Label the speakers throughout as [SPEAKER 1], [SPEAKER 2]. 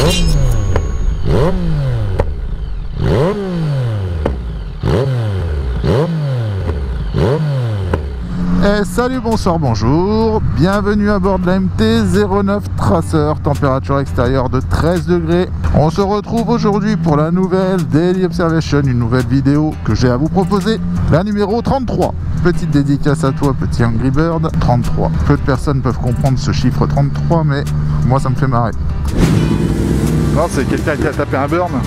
[SPEAKER 1] Et salut, bonsoir, bonjour, bienvenue à bord de la MT-09 Tracer, température extérieure de 13 degrés. On se retrouve aujourd'hui pour la nouvelle Daily Observation, une nouvelle vidéo que j'ai à vous proposer, la numéro 33. Petite dédicace à toi, petit Angry Bird, 33. Peu de personnes peuvent comprendre ce chiffre 33, mais moi ça me fait marrer. Non, c'est quelqu'un qui a tapé un burn.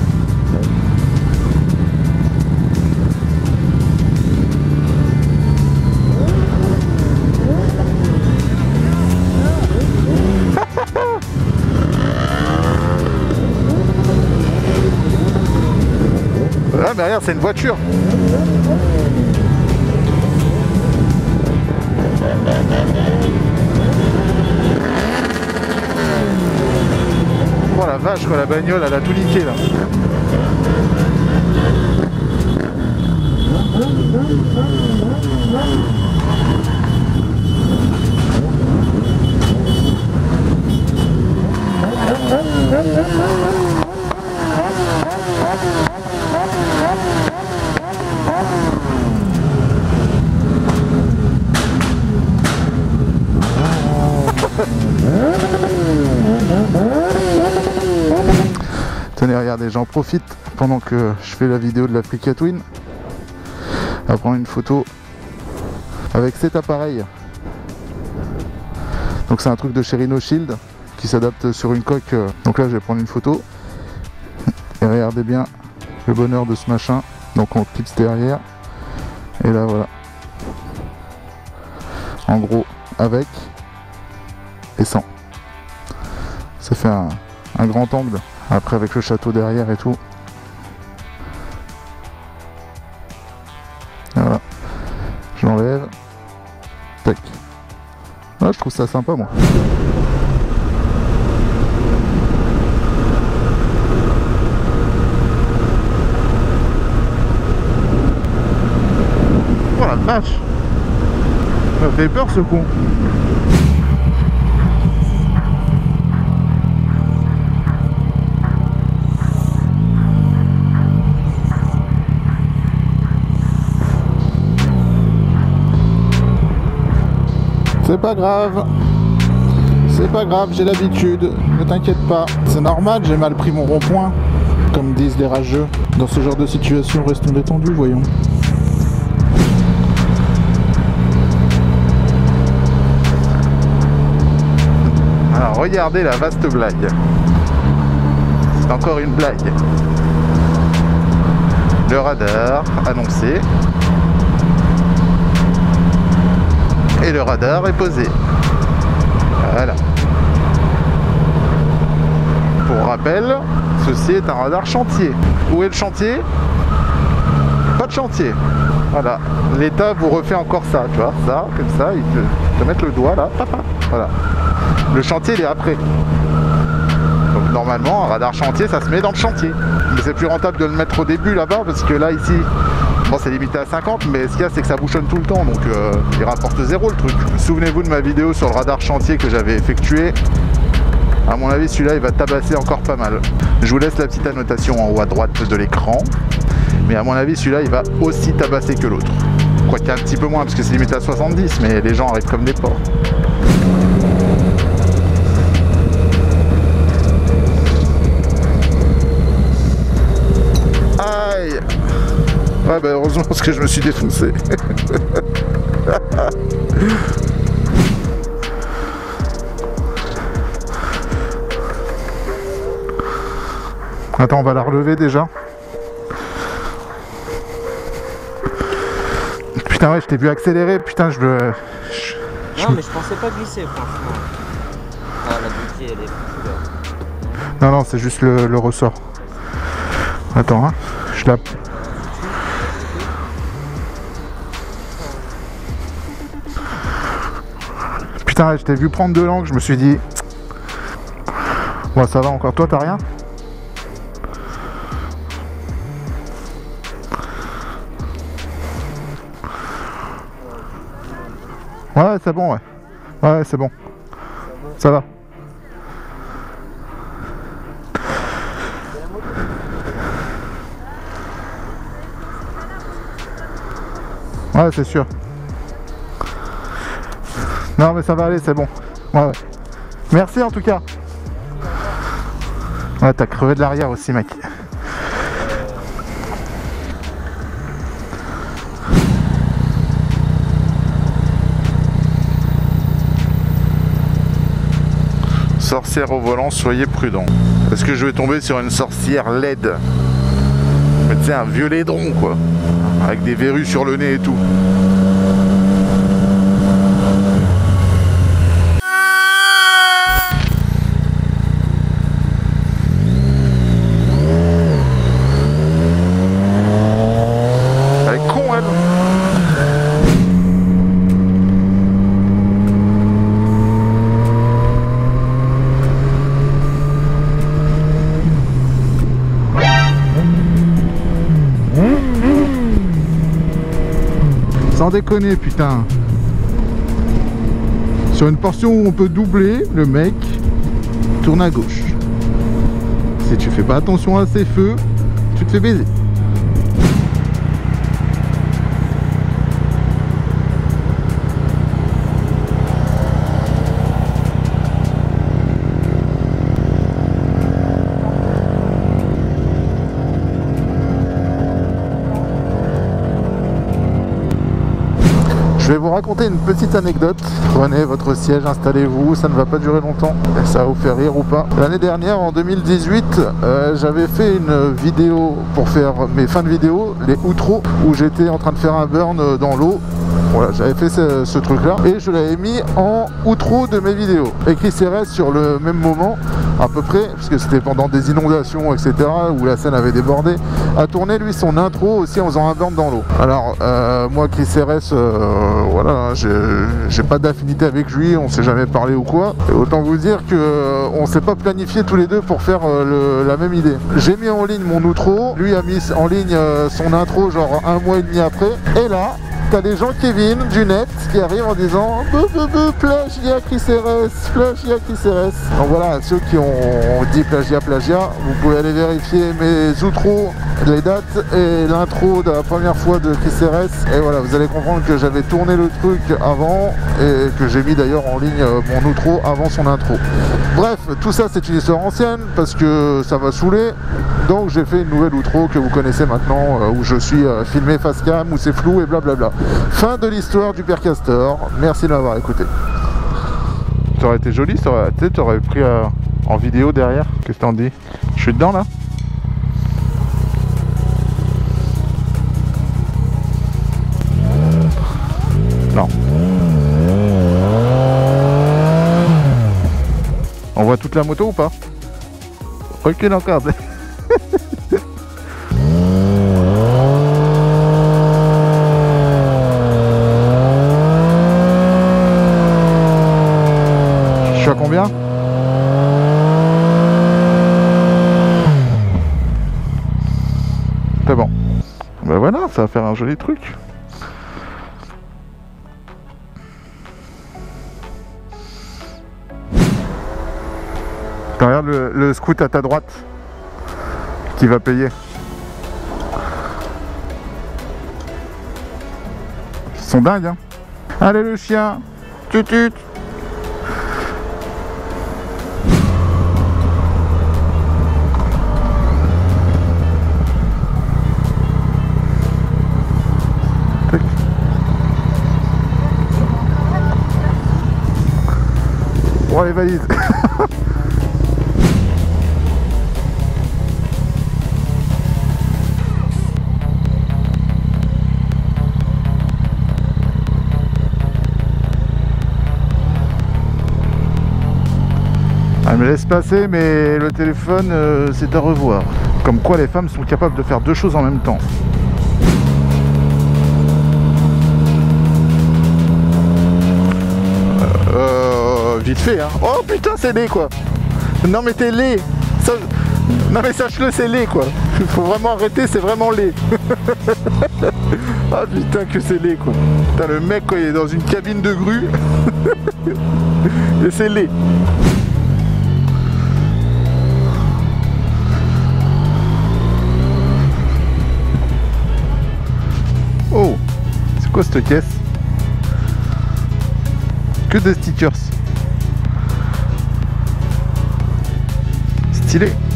[SPEAKER 1] Ah mais regarde, c'est une voiture. Oh la vache quoi, la bagnole elle a tout niqué là. Tenez, regardez, j'en profite pendant que je fais la vidéo de l'Africa Twin à prendre une photo avec cet appareil. Donc c'est un truc de chez Rhino Shield qui s'adapte sur une coque. Donc là je vais prendre une photo et regardez bien le bonheur de ce machin. Donc on clipse derrière et là voilà, en gros avec et sans. Ça fait un grand angle. Après avec le château derrière et tout. Voilà. Je l'enlève. Tac. Ah, je trouve ça sympa moi. Oh la vache. Ça fait peur ce con. C'est pas grave, j'ai l'habitude, ne t'inquiète pas. C'est normal, j'ai mal pris mon rond-point, comme disent les rageux. Dans ce genre de situation, restons détendus, voyons. Alors, regardez la vaste blague. C'est encore une blague. Le radar annoncé. Et le radar est posé. Voilà. Pour rappel, ceci est un radar chantier. Où est le chantier? Pas de chantier. Voilà. L'État vous refait encore ça, tu vois. Ça, comme ça, il peut mettre le doigt là. Papa. Voilà. Le chantier, il est après. Donc normalement, un radar chantier, ça se met dans le chantier. Mais c'est plus rentable de le mettre au début là-bas, parce que là, ici, bon, c'est limité à 50, mais ce qu'il y a, c'est que ça bouchonne tout le temps, donc il rapporte 0 le truc. Souvenez-vous de ma vidéo sur le radar chantier que j'avais effectué. À mon avis, celui-là, il va tabasser encore pas mal. Je vous laisse la petite annotation en haut à droite de l'écran. Mais à mon avis, celui-là, il va aussi tabasser que l'autre. Quoique un petit peu moins, parce que c'est limité à 70, mais les gens arrivent comme des porcs. Aïe! Ouais bah heureusement parce que je me suis défoncé. Attends, on va la relever déjà. Putain ouais, je t'ai vu accélérer, putain je le...
[SPEAKER 2] Non mais je pensais pas glisser franchement. Ah la bouteille elle est foutue.
[SPEAKER 1] Non non, c'est juste le ressort. Attends hein, je la... Putain, je t'ai vu prendre de l'angle, je me suis dit... Bon, ça va encore, toi, t'as rien? Ouais, c'est bon, ouais. Ouais, c'est bon. Ça va. Ouais, c'est sûr. Non, mais ça va aller, c'est bon. Ouais, ouais. Merci en tout cas. Ouais, t'as crevé de l'arrière aussi, mec. Sorcière au volant, soyez prudent. Est-ce que je vais tomber sur une sorcière laide? Mais tu sais, un vieux laidron, quoi. Avec des verrues sur le nez et tout. Elle est con, elle. Sans déconner, putain. Sur une portion où on peut doubler, le mec tourne à gauche. Si tu fais pas attention à ces feux, tu te fais baiser. Je vais vous raconter une petite anecdote. Prenez votre siège, installez-vous, ça ne va pas durer longtemps. Ça va vous faire rire ou pas. L'année dernière, en 2018, j'avais fait une vidéo pour faire mes fins de vidéo, les outros, où j'étais en train de faire un burn dans l'eau. Voilà, j'avais fait ce truc-là et je l'avais mis en outro de mes vidéos. Et Chris RS sur le même moment, à peu près, parce que c'était pendant des inondations, etc., où la scène avait débordé, a tourné lui son intro aussi en faisant un burn dans l'eau. Alors, moi, Chris RS, voilà, j'ai pas d'affinité avec lui, on s'est jamais parlé ou quoi. Et autant vous dire que on s'est pas planifié tous les deux pour faire la même idée. J'ai mis en ligne mon outro, lui a mis en ligne son intro genre 1 mois et demi après, et là, t'as des gens, Kevin, du net, qui arrivent en disant plagiat Chris RS, plagiat Chris RS. Donc voilà, ceux qui ont dit plagiat, vous pouvez aller vérifier mes outros, les dates et l'intro de la première fois de Chris RS. Et voilà, vous allez comprendre que j'avais tourné le truc avant et que j'ai mis d'ailleurs en ligne mon outro avant son intro. Bref, tout ça c'est une histoire ancienne parce que ça va saouler. Donc j'ai fait une nouvelle outro que vous connaissez maintenant où je suis filmé face cam, où c'est flou et blablabla. Fin de l'histoire du Père Castor. Merci de m'avoir écouté. Ça aurait été joli, tu aurais pris en vidéo derrière. Qu'est-ce que t'en dis? Je suis dedans là? Non. On voit toute la moto ou pas? Recule encore. Je suis à combien? C'est bon. Ben voilà, ça va faire un joli truc. Regarde le scout à ta droite qui va payer. Ils sont dingues, hein. Allez le chien, tutut. Pour les valises. Elle me laisse passer, mais le téléphone, c'est à revoir. Comme quoi les femmes sont capables de faire deux choses en même temps. Vite fait, hein. Oh putain, c'est laid, quoi. Non mais t'es laid. Ça... Non mais sache-le, c'est laid, quoi. Faut vraiment arrêter, c'est vraiment laid. Ah putain que c'est laid, quoi. Putain, le mec, quoi, il est dans une cabine de grue. Et c'est laid. Oh, c'est quoi quoi cette caisse? Que des stickers. Stylé.